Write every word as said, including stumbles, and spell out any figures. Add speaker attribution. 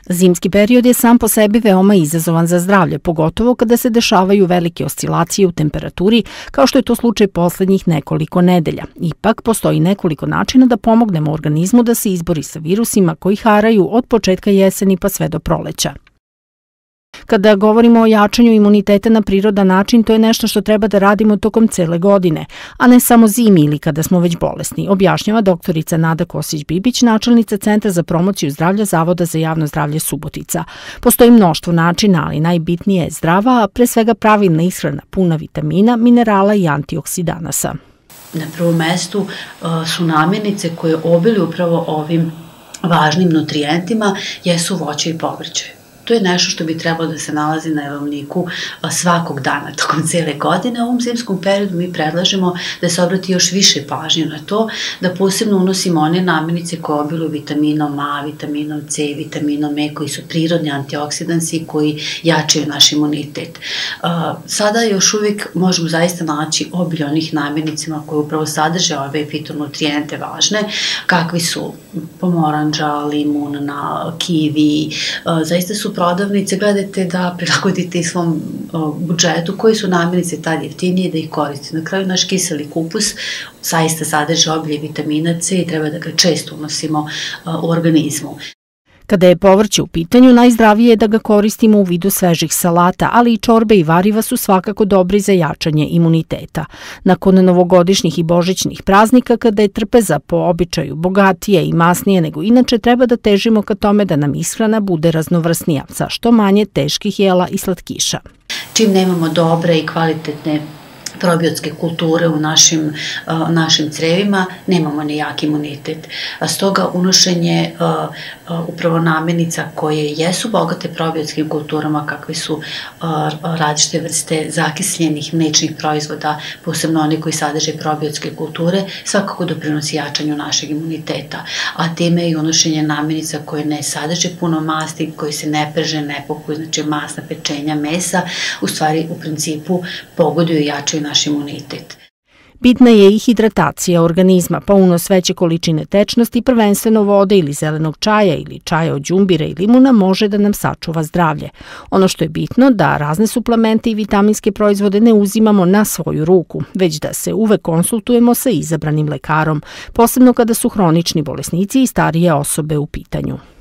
Speaker 1: Zimski period je sam po sebi veoma izazovan za zdravlje, pogotovo kada se dešavaju velike oscilacije u temperaturi, kao što je to slučaj poslednjih nekoliko nedelja. Ipak, postoji nekoliko načina da pomognemo organizmu da se izbori sa virusima koji haraju od početka jeseni pa sve do proleća. Kada govorimo o jačanju imuniteta na prirodan način, to je nešto što treba da radimo tokom cele godine, a ne samo zimi ili kada smo već bolesni, objašnjava doktorica Nada Kosić-Bibić, načelnica Centra za promociju zdravlja Zavoda za javno zdravlje Subotica. Postoji mnoštvo načina, ali najbitnije je zdrava, a pre svega pravilna ishrana puna vitamina, minerala i antioksidanasa.
Speaker 2: Na prvom mestu su namirnice koje obiluju upravo ovim važnim nutrijentima, jesu voće i povrće. To je nešto što bi trebalo da se nalazi na jelovniku svakog dana tokom cele godine. U ovom zimskom periodu mi predlažemo da se obrati još više pažnje na to, da posebno unosimo one namirnice koje obiluju vitaminom A, vitaminom C, vitaminom E, koji su prirodni antioksidansi koji jačaju naš imunitet. Sada još uvijek možemo zaista naći obilje onih namirnicama koje upravo sadrže ove fitonutrijente važne, kakvi su pomoranđa, limun, kivi, zaista su prodavnice, gledajte da prilagodite i svom budžetu koji su namirnice tad jeftinije da ih koristite. Na kraju naš kiseli kupus zaista sadrži obilje vitamina C i treba da ga često unosimo u organizmu.
Speaker 1: Kada je povrće u pitanju, najzdravije je da ga koristimo u vidu svežih salata, ali i čorbe i variva su svakako dobri za jačanje imuniteta. Nakon novogodišnjih i božićnih praznika, kada je trpeza po običaju bogatije i masnije nego inače, treba da težimo ka tome da nam ishrana bude raznovrsnija, sa što manje teških jela i slatkiša.
Speaker 2: Čim nemamo dobre i kvalitetne probiotske kulture u našim, našim crevima, nemamo ni jak imunitet. Stoga unošenje upravo namirnica koje jesu bogate probiotskim kulturama, kakve su različite vrste zakiseljenih mlečnih proizvoda, posebno oni koji sadrže probiotske kulture, svakako doprinosi jačanju našeg imuniteta. A time i unošenje namirnica koje ne sadrže puno masti, koji se ne prže, ne pokuju, znači masna pečenja, mesa, u stvari u principu pogoduju i jačaju naš imunitet.
Speaker 1: Bitna je i hidratacija organizma, pa unos veće količine tečnosti, prvenstveno vode ili zelenog čaja ili čaja od đumbira i limuna može da nam sačuva zdravlje. Ono što je bitno da razne suplemente i vitaminske proizvode ne uzimamo na svoju ruku, već da se uvek konsultujemo sa izabranim lekarom, posebno kada su hronični bolesnici i starije osobe u pitanju.